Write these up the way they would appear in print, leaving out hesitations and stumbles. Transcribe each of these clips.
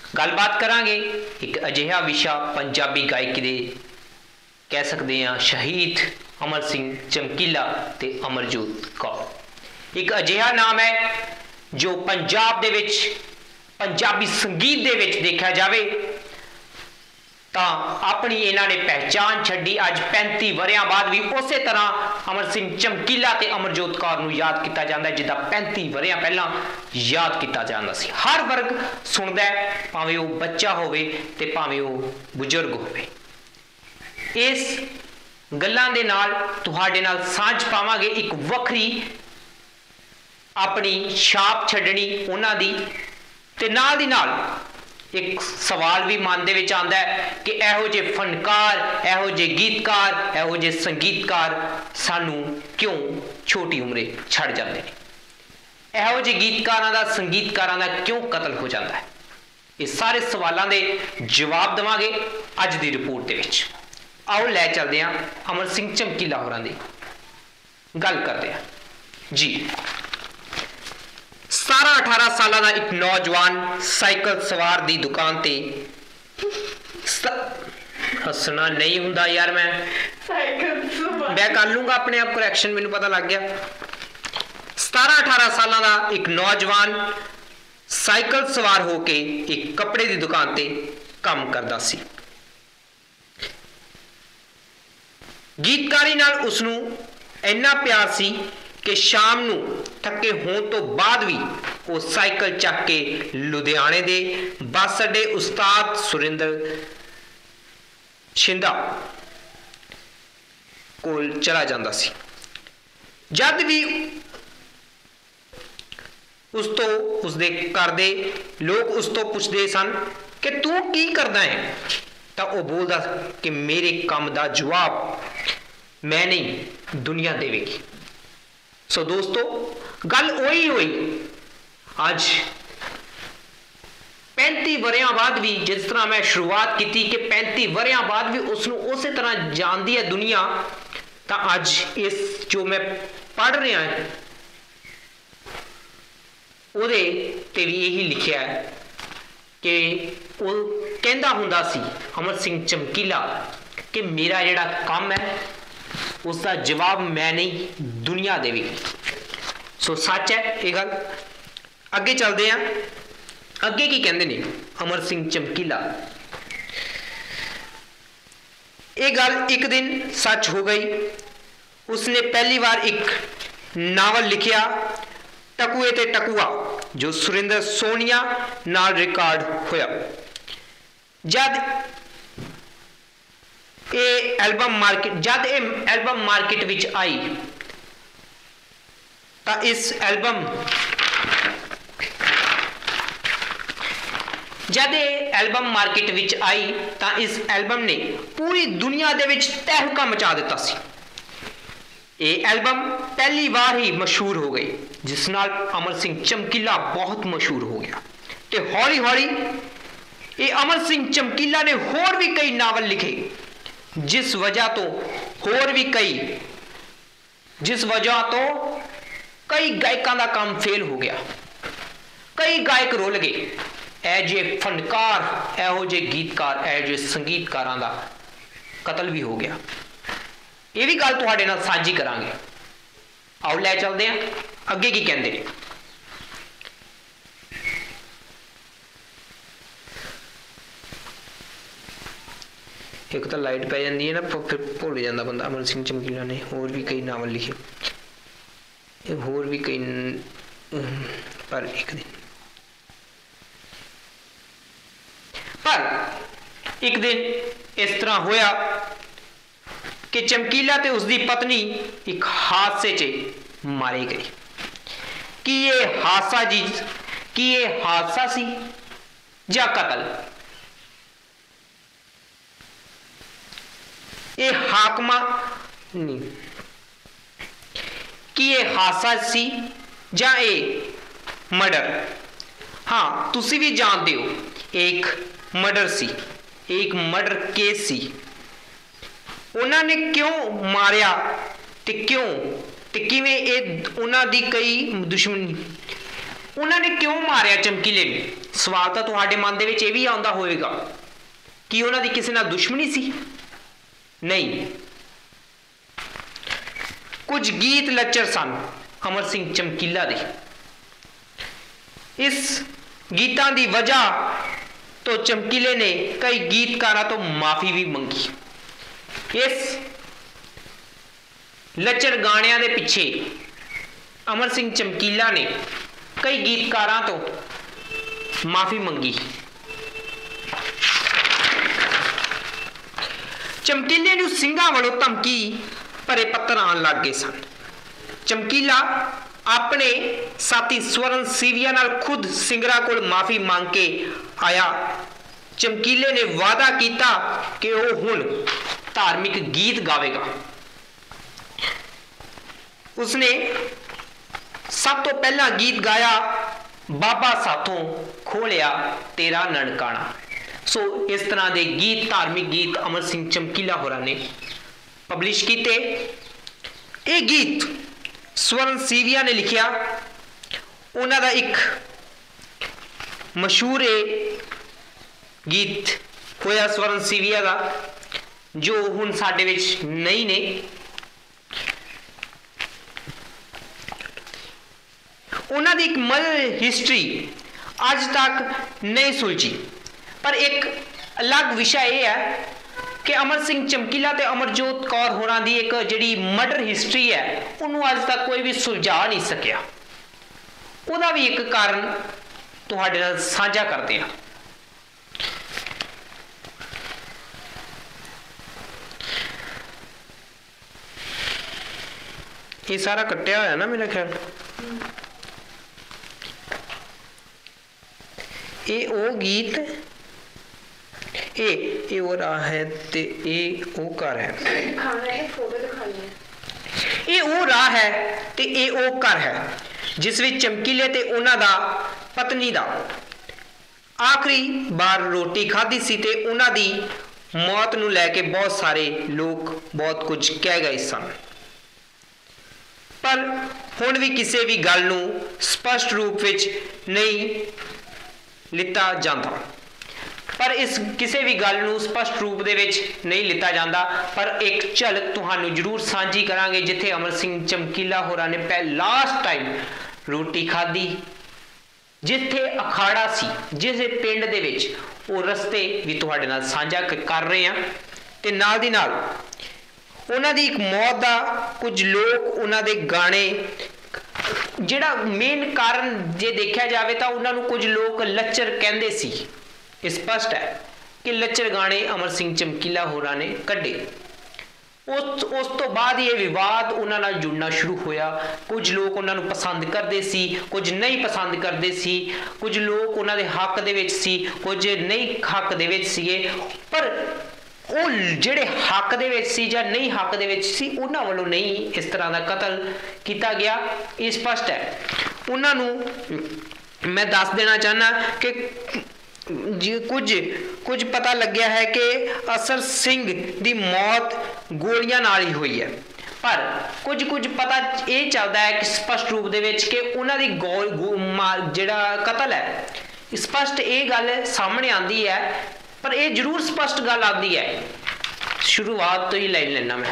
गलबात करांगे एक अजिहा विशा पंजाबी गायकी दे कह सकते हैं शहीद अमर सिंह चमकीला ते अमरजोत कौर। एक अजिहा नाम है जो पंजाब दे विच पंजाबी संगीत दे विच देखा जाए तो अपनी इन्होंने पहचान छड्डी। अज 35 वरियां बाद भी उस तरह अमर सिंह चमकीला ते अमरजोत कौर नूं याद किया जाता है जिदा 35 वरियां पहला याद किया जाता सी। हर वर्ग सुनता है, भावें वो बच्चा होवे ते भावें वो बुजुर्ग होवे। इस गल्लां दे नाल तुहाडे नाल सांझ पावांगे एक वखरी अपनी छाप छड्डनी उन्हां दी ते नाल दी नाल एक सवाल भी मन दे विच आंदा है कि इहो जे फनकार, इहो जे गीतकार, इहो जे संगीतकार सानू क्यों छोटी उम्रे छड़ जाते हैं, इहो जे गीतकारां दा संगीतकारां दा क्यों कतल हो जाता है। ये सारे सवालों के जवाब देवांगे अज दी रिपोर्ट दे विच। आओ लै चलते हैं अमर सिंह चमकीला होरां दी गल करते हैं जी। 17-18 साल का एक नौजवान साइकिल सवार की दुकान ते हसना नहीं हुंदा यार, मैं कर लूंगा अपने आप करैक्शन, मैनू पता लग गया। 17-18 साल का एक नौजवान साइकिल सवार होके एक कपड़े की दुकान ते काम करता सी। गीतकारी नाल उसनू इन्ना प्यार सी कि शाम नू थके होने तो बाद भी वो साइकिल चक के लुधियाने दे बस अड्डे उस्ताद सुरिंदर छिंदा कोल चला जाता सी। जद भी उस तो उसदे घर दे लोग उस तो पूछते सन कि तू की करदा है, तो वह बोलता कि मेरे काम का जवाब मैं नहीं दुनिया देवेगी। सो दोस्तों गल उही हुई अज 35 वरियां बाद भी, जिस तरह मैं शुरुआत की कि 35 वरियां बाद भी उसनू उस तरह जानती है दुनिया, तो अज इस जो मैं पढ़ रहा है उहदे ते भी यही लिखा है कि वो कहंदा हुंदा सी अमर सिंह चमकीला कि मेरा जिहड़ा काम है उसका जवाब मैं नहीं दुनिया देगी। सो सच है ये गल। अगे चलते हैं, अगे की कहते हैं अमर सिंह चमकीला। ये गल एक दिन सच हो गई। उसने पहली बार एक नावल लिखिया टकुए ते टकुआ जो सुरिंदर सोनिया नाल रिकॉर्ड होया। जब ये एल्बम मार्केट विच आई तो इस एल्बम जब ये एल्बम मार्केट विच आई तो इस एल्बम ने पूरी दुनिया दे विच तहलका मचा दिता सी। ये एल्बम पहली बार ही मशहूर हो गई, जिस नाल अमर सिंह चमकीला बहुत मशहूर हो गया। तो हौली हौली ये अमर सिंह चमकीला ने होर भी कई नावल लिखे, जिस वजह तो कई गायकों का काम फेल हो गया। कई गायक रुल गए। ए जे फनकार, एहो जे गीतकार, ए जे संगीतकारां दा कतल भी हो गया। ये भी गल तुहाडे नाल साझी करांगे। आओ लै चलते हैं अगे की कहंदे ने। एक तो लाइट पै जाती है ना, फिर भुल जाता बंदा। अमर सिंह चमकीला ने होर भी कई नावल लिखे, होर भी कई, पर एक दिन इस तरह होया कि चमकीला ते उसकी पत्नी एक हादसे च मारी गई। कि ये हादसा सी या कतल? ये हाकमा नहीं कि ये हादसा सी या ये मर्डर? हाँ, तुसी भी जानते हो एक मर्डर सी, एक मर्डर केस सी। उन्होंने क्यों मारिया ते क्यों ते किवें ये उन्हां दी कई दुश्मनी उन्होंने क्यों मारिया चमकीले ने? सवाल तो तुहाडे मन दे विच ये भी आउंदा होएगा कि उन्हां दी किसी नाल दुश्मनी सी? नहीं, कुछ गीत लच्चर सन अमर सिंह चमकीला दे। इस गीतां दी वजह तो चमकीले ने कई गीतकारां तो माफी भी मंगी। इस लच्चर गाणियां दे पिछे अमर सिंह चमकीला ने कई गीतकारां तो माफी मंगी। चमकीले नूं ਸਿੰਘਾਂ ਵੱਲੋਂ धमकी भरे पत्थर आन लग गए सन। चमकीला अपने साथी स्वर्ण सीविया नाल खुद सिंगरा कोल माफी मांग के आया। चमकीले ने वादा किया कि वह हुण धार्मिक गीत गावेगा। उसने सब तो पहला गीत गाया, बाबा साथों खोलिया तेरा ननकाना। सो इस तरह के गीत, धार्मिक गीत अमर सिंह चमकीला होरां ने पब्लिश किए। ये गीत स्वर्ण सीविया ने लिखिया। उन्हां दा एक मशहूर गीत होया स्वर्ण सीविया का, जो हुण साडे विच नहीं ने। उन्हां दी एक मल हिस्टरी अज तक नहीं सुलझी, पर एक अलग विषय यह है कि अमर सिंह चमकीला ते अमरजोत कौर होरां दी एक जिहड़ी मर्डर हिस्टरी है उन्होंने अज तक कोई भी सुलझा नहीं सकिया। उहदा भी एक कारण तुहाडे नाल साझा करते हैं। ये सारा कट्टिया होया ना मेरा ख्याल। ये ओ गीत, ये हो रहा है ते ये ओ घर है, ये ओ राह है ते ये ओ घर है, जिस विच चमकीले ते उन्हां दा पत्नी दा आखिरी बार रोटी खाधी सी ते उन्हां दी मौत नूं लैके बहुत सारे लोग बहुत कुछ कह गए सन। पर हुण भी किसी भी गल नूं स्पष्ट रूप विच नहीं लिता जाता। पर इस किसी भी गल नूं स्पष्ट रूप दे विच नहीं लिता जाता। पर एक झलक तुहानूं जरूर सांझी करांगे जिथे अमर सिंह चमकीला होरां ने लास्ट टाइम रोटी खाधी, जिथे अखाड़ा सी, जिस पिंड दे विच, वो रस्ते भी तुहाडे नाल साझा कर रहे हैं। ते नाल दी नाल उन्हां दी एक मौत दा कुछ लोग उन्हां दे गाने, जिहड़ा मेन कारण जे देखा जाए तो उन्होंने कुछ लोग लच्चर कहते सी। स्पष्ट है कि लच्चर गाने अमर सिंह चमकीला होरां ने कढ़े। उस तो बाद ये विवाद उन्हां नाल जुड़ना शुरू होया। कुछ लोग उन्होंने पसंद करते सी, कुछ नहीं पसंद करते सी, कुछ लोग उन्हां दे हक दे विच सी, कुछ नहीं हक दे विच सीगे। पर वो जिहड़े हक दे विच सी जां नहीं हक दे विच सी, उन्हां वल्लों नहीं इस तरह का कतल किया गया। ये स्पष्ट है। उन्हां नूं मैं दस देना चाहना कि कुछ पता लग्या है कि असर सिंह दी मौत गोलियां नाल ही हुई है। पर कुछ पता ये चलता है कि स्पष्ट रूप दे विच कि उन्हां दी जिहड़ा कतल है, स्पष्ट ये गल सामने आती है। पर यह जरूर स्पष्ट गल आती है। शुरुआत तो ही ले लेना मैं।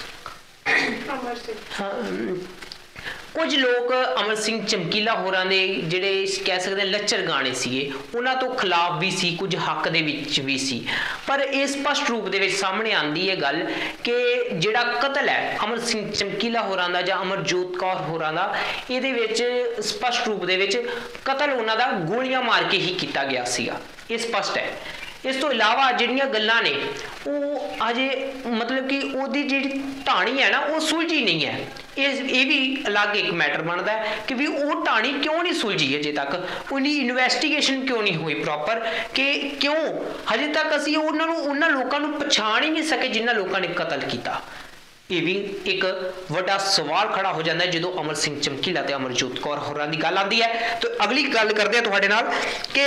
कुछ लोग अमर सिंह चमकीला होरां दे जिहड़े कह सकते लच्चर गाने सीगे उन्हां तो खिलाफ भी सी, कुछ हक दे विच भी सी। पर यह स्पष्ट रूप दे विच सामने आंदी है गल कि जिहड़ा कतल है अमर सिंह चमकीला होरां दा जां अमरजोत कौर होरां दा, इहदे विच स्पष्ट रूप दे विच कतल उन्हां दा गोलियां मार के ही किया गया सीगा। ये स्पष्ट है। इस तो इलावा जिहड़ियां गल्लां ने वो अजे मतलब कि उहदी जिहड़ी ढाणी है ना वो सुलझी नहीं है। ये भी अलग एक मैटर बनता है कि भी वो ढाणी क्यों नहीं सुलझी अजे तक, उनकी इन्वेस्टिगेशन क्यों नहीं हुई प्रॉपर, कि क्यों हजे तक असीं उन्हां लोकां नूं पछाण ही नहीं सके जिन्हां लोकां ने कतल किया। ये भी एक वड्डा सवाल खड़ा हो जाता है जो अमर सिंह चमकीला ते अमरजोत कौर होरां दी गल आती है। तो अगली गल करते हैं तुहाडे नाल कि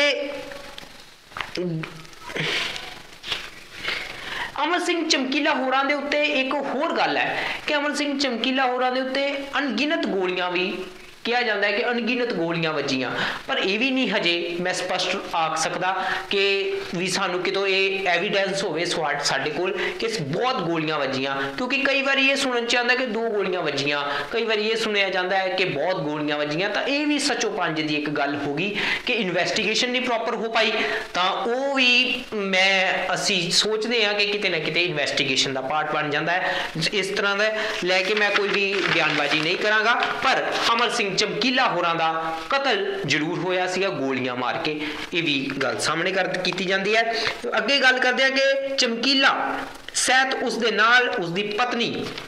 अमर सिंह चमकीला होरां दे उत्ते एक होर गल है कि अमर सिंह चमकीला होरां दे उत्ते अनगिनत गोलियां भी ਕਿਹਾ ਜਾਂਦਾ ਹੈ ਕਿ ਅਣਗਿਣਤ ਗੋਲੀਆਂ ਵੱਜੀਆਂ, ਪਰ ਇਹ ਵੀ ਨਹੀਂ ਹਜੇ ਮੈਂ ਸਪਸ਼ਟ ਆਖ ਸਕਦਾ ਕਿ ਵੀ ਸਾਨੂੰ ਕਿਤੋਂ ਇਹ ਐਵੀਡੈਂਸ ਹੋਵੇ ਸਾਡੇ ਕੋਲ ਕਿ ਬਹੁਤ ਗੋਲੀਆਂ ਵੱਜੀਆਂ, ਕਿਉਂਕਿ ਕਈ ਵਾਰੀ ਇਹ ਸੁਣਨ ਚ ਆਉਂਦਾ ਕਿ 2 ਗੋਲੀਆਂ ਵੱਜੀਆਂ, ਕਈ ਵਾਰੀ ਇਹ ਸੁਣਿਆ ਜਾਂਦਾ ਹੈ ਕਿ ਬਹੁਤ ਗੋਲੀਆਂ ਵੱਜੀਆਂ। ਤਾਂ ਇਹ ਵੀ ਸੱਚੋ ਪੰਜ ਦੀ ਇੱਕ ਗੱਲ ਹੋ ਗਈ ਕਿ ਇਨਵੈਸਟੀਗੇਸ਼ਨ ਨਹੀਂ ਪ੍ਰੋਪਰ ਹੋ ਪਾਈ, ਤਾਂ ਉਹ ਵੀ ਅਸੀਂ ਸੋਚਦੇ ਹਾਂ ਕਿ ਕਿਤੇ ਨਾ ਕਿਤੇ ਇਨਵੈਸਟੀਗੇਸ਼ਨ ਦਾ ਪਾਰਟ ਬਣ ਜਾਂਦਾ ਹੈ। ਇਸ ਤਰ੍ਹਾਂ ਦਾ ਲੈ ਕੇ ਮੈਂ ਕੋਈ ਵੀ ਬਿਆਨਬਾਜ਼ੀ ਨਹੀਂ ਕਰਾਂਗਾ, ਪਰ ਅਮਰ ਸਿੰਘ ਚਮਕੀਲਾ ਹੋਰਾਂ ਦਾ ਕਤਲ ਜ਼ਰੂਰ ਹੋਇਆ ਸੀਗਾ ਗੋਲੀਆਂ ਮਾਰ ਕੇ, ਇਹ ਵੀ ਗੱਲ ਸਾਹਮਣੇ ਕੀਤੀ ਜਾਂਦੀ ਹੈ। ਅੱਗੇ ਗੱਲ ਕਰਦੇ ਹਾਂ ਕਿ ਚਮਕੀਲਾ ਸਹਿਤ ਉਸਦੇ ਨਾਲ ਉਸਦੀ ਪਤਨੀ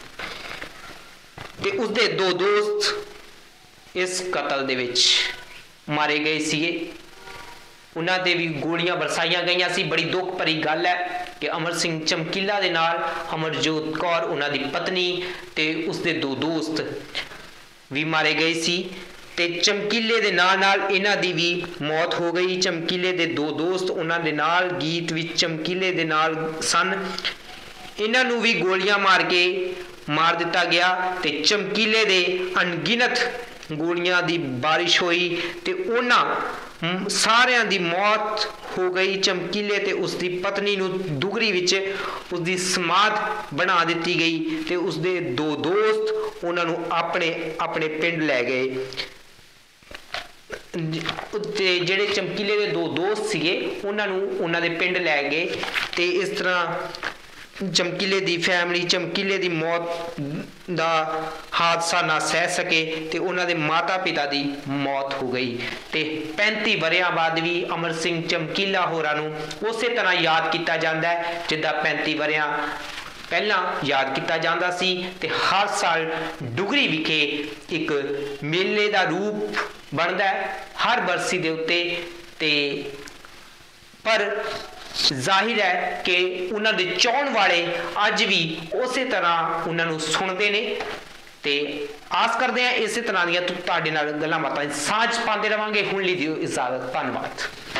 ਤੇ ਉਸਦੇ 2 ਦੋਸਤ ਇਸ ਕਤਲ ਦੇ ਵਿੱਚ ਮਾਰੇ ਗਏ ਸੀਗੇ, ਉਹਨਾਂ ਤੇ ਵੀ ਗੋਲੀਆਂ ਬਰਸਾਈਆਂ ਗਈਆਂ ਸੀ। ਬੜੀ ਦੁੱਖ ਭਰੀ ਗੱਲ ਹੈ ਕਿ ਅਮਰ ਸਿੰਘ ਚਮਕੀਲਾ ਦੇ ਨਾਲ ਅਮਰਜੋਤ ਕੌਰ ਉਹਨਾਂ ਦੀ ਪਤਨੀ ਤੇ ਉਸਦੇ 2 ਦੋਸਤ ਵੀ ਮਾਰੇ ਗਏ ਸੀ, ਤੇ ਚਮਕੀਲੇ ਦੇ ਨਾਲ ਨਾਲ ਇਹਨਾਂ ਦੀ ਵੀ ਮੌਤ ਹੋ ਗਈ। ਚਮਕੀਲੇ ਦੇ 2 ਦੋਸਤ ਉਹਨਾਂ ਦੇ ਨਾਲ ਗੀਤ ਵਿੱਚ ਚਮਕੀਲੇ ਦੇ ਨਾਲ ਸਨ, ਇਹਨਾਂ ਨੂੰ ਵੀ ਗੋਲੀਆਂ ਮਾਰ ਕੇ ਮਾਰ ਦਿੱਤਾ ਗਿਆ ਤੇ ਚਮਕੀਲੇ ਦੇ ਅਣਗਿਣਤ ਗੋਲੀਆਂ ਦੀ ਬਾਰਿਸ਼ ਹੋਈ ਤੇ ਉਹਨਾਂ ਸਾਰਿਆਂ ਦੀ ਮੌਤ ਹੋ ਗਈ। ਚਮਕੀਲੇ ਤੇ ਉਸਦੀ ਪਤਨੀ ਨੂੰ ਦੁਗਰੀ ਵਿੱਚ ਉਸਦੀ ਸਮਾਧ ਬਣਾ ਦਿੱਤੀ ਗਈ ਤੇ ਉਸਦੇ 2 ਦੋਸਤ ਉਹਨਾਂ ਨੂੰ ਆਪਣੇ ਪਿੰਡ ਲੈ ਗਏ, ਤੇ ਜਿਹੜੇ ਚਮਕੀਲੇ ਦੇ 2 ਦੋਸਤ ਸੀਗੇ ਉਹਨਾਂ ਨੂੰ ਉਹਨਾਂ ਦੇ ਪਿੰਡ ਲੈ ਗਏ। ਤੇ ਇਸ ਤਰ੍ਹਾਂ ਚਮਕੀਲੇ ਦੀ ਫੈਮਿਲੀ ਚਮਕੀਲੇ ਦੀ ਮੌਤ ਦਾ ਹਾਦਸਾ ਨਾ ਸਹਿ ਸਕੇ ਤੇ ਉਹਨਾਂ ਦੇ ਮਾਤਾ ਪਿਤਾ ਦੀ ਮੌਤ ਹੋ ਗਈ। ਤੇ 35 ਵਰ੍ਹਿਆਂ ਬਾਅਦ ਵੀ ਅਮਰ ਸਿੰਘ ਚਮਕੀਲਾ ਹੋਰਾਂ ਨੂੰ ਉਸੇ ਤਰ੍ਹਾਂ ਯਾਦ ਕੀਤਾ ਜਾਂਦਾ ਹੈ ਜਿੱਦਾਂ 35 ਵਰ੍ਹਿਆਂ ਪਹਿਲਾਂ ਯਾਦ ਕੀਤਾ ਜਾਂਦਾ ਸੀ। ਤੇ ਹਰ ਸਾਲ ਡੁਗਰੀ ਵਿਖੇ ਇੱਕ ਮੇਲੇ ਦਾ ਰੂਪ ਬਣਦਾ ਹੈ ਹਰ ਬਰਸੀ ਦੇ ਉੱਤੇ, ਤੇ ਪਰ ਜ਼ਾਹਿਰ ਹੈ ਕਿ ਉਹਨਾਂ ਦੇ ਚਾਹਣ ਵਾਲੇ ਅੱਜ ਵੀ ਉਸੇ ਤਰ੍ਹਾਂ ਉਹਨਾਂ ਨੂੰ ਸੁਣਦੇ ਨੇ, ਤੇ ਆਸ ਕਰਦੇ ਹਾਂ ਇਸੇ ਤਰ੍ਹਾਂ ਦੀਆਂ ਤੁਹਾਡੇ ਨਾਲ ਗੱਲਾਂ ਬਾਤਾਂ ਸਾਂਝ ਪਾਉਂਦੇ ਰਵਾਂਗੇ। ਹੁਣ ਲਈ ਦਿਓ ਇਜਾਜ਼ਤ, ਧੰਨਵਾਦ।